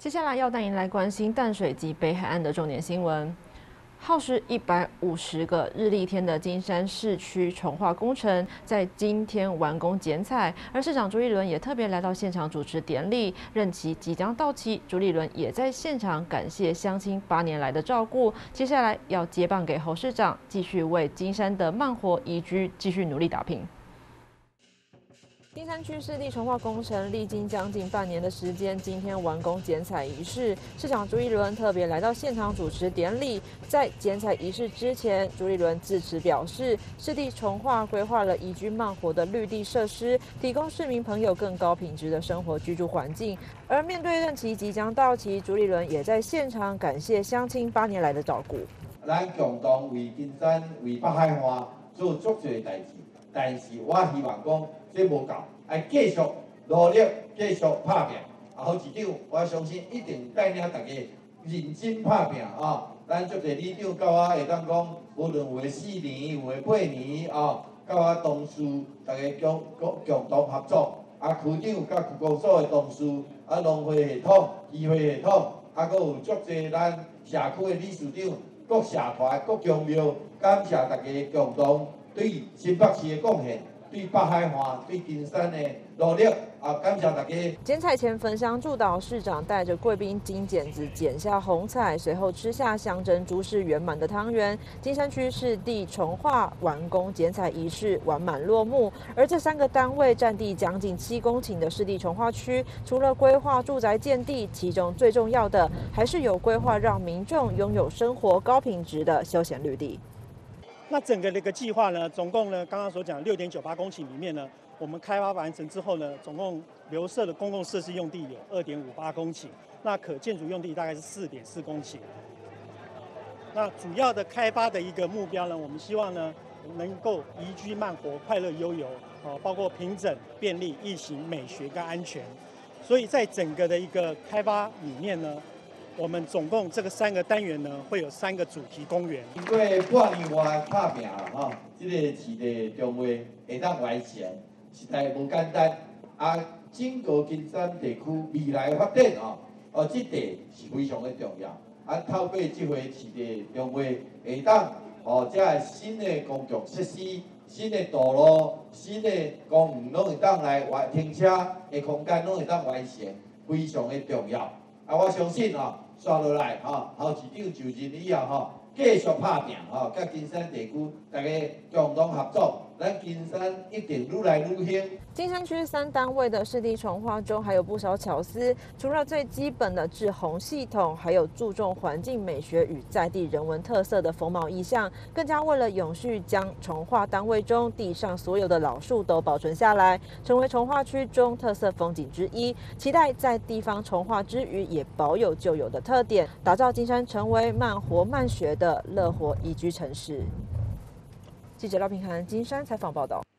接下来要带您来关心淡水及北海岸的重点新闻。耗时150个日历天的金山市区重划工程，在今天完工剪彩，而市长朱立伦也特别来到现场主持典礼。任期即将到期，朱立伦也在现场感谢乡亲8年来的照顾。接下来要接棒给侯市长，继续为金山的慢活宜居继续努力打拼。金山区市地重划工程历经将近半年的时间，今天完工剪彩仪式，市长朱立伦特别来到现场主持典礼。在剪彩仪式之前，朱立伦致辞表示，市地重划规划了宜居慢活的绿地设施，提供市民朋友更高品质的生活居住环境。而面对任期即将到期，朱立伦也在现场感谢乡亲8年来的照顾。 咱共同为金山、为北海岸做足侪代志，但是我希望讲这无够。要继续努力，继续打拼。侯市长，我相信一定带领大家认真打拼啊！咱足侪里长到我会当讲，无论有诶4年，有诶8年啊，到我同事大家共同合作。区长甲区公所诶同事，农会系统、议会系统，阁有足侪咱社区诶理事长、各社团、各宗庙，感谢大家共同对新北市诶贡献。对北海岸、对金山的努力感谢大家。 剪彩前焚香祝祷，市长带着贵宾金剪子剪下红彩，随后吃下象征诸事圆满的汤圆。金山区市地重划完工剪彩仪式完满落幕。而这3个单位占地将近7公顷的市地重划区，除了规划住宅建地，其中最重要的还是有规划让民众拥有生活高品质的休闲绿地。 那整个的一个计划呢，总共呢，刚刚所讲6.98公顷里面呢，我们开发完成之后呢，总共留设的公共设施用地有2.58公顷，那可建筑用地大概是4.4公顷。那主要的开发的一个目标呢，我们希望呢，能够宜居慢活、快乐悠游，包括平整、便利、易行、美学跟安全。所以在整个的一个开发里面呢，我们总共这个3个单元呢，会有3个主题公园。 经过半年外打拼啦，这个市地重划会当完成，实在无简单。整个金山地区未来的发展这地是非常的重要。透过这回市地重划，会当这新的公共设施、新的道路、新的公园，拢会当来停车的空间，拢会当完成，非常的重要。我相信刷落来侯市长就任以后继续打拼甲金山地区大家共同合作，咱金山一定愈来愈兴。 金山区3单位的市地重划中，还有不少巧思。除了最基本的制洪系统，还有注重环境美学与在地人文特色的风貌意象，更加为了永续，将重划单位中地上所有的老树都保存下来，成为重划区中特色风景之一。期待在地方重划之余，也保有旧有的特点，打造金山成为慢活慢学的乐活宜居城市。记者廖平涵金山采访报道。